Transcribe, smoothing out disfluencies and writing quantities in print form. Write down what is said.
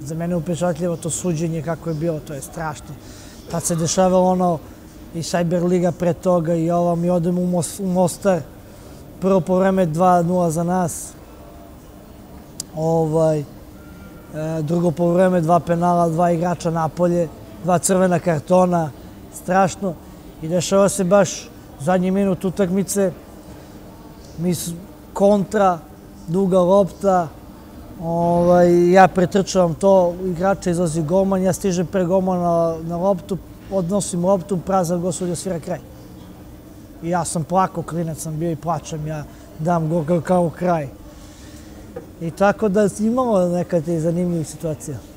Za mene je upečatljivo to suđenje kako je bilo, to je strašno. Tad se dešavalo ono i Cyber Liga pre toga i ovo, mi odemo u Mostar. Prvo povreme 2-0 za nas. Drugo povreme 2 penala, 2 igrača napolje, 2 crvena kartona, strašno. I dešava se baš zadnji minut utakmice, kontra, duga lopta, ja pretrčavam to, igrača izlazi golman, ja stižem pre golmana na loptu, odnosim loptu, prazan gol, sudija svira kraj. I ja sam plakao, klinac sam bio i plačem, ja dam gol kao kraj. I tako da imamo nekad i zanimljivih situacija.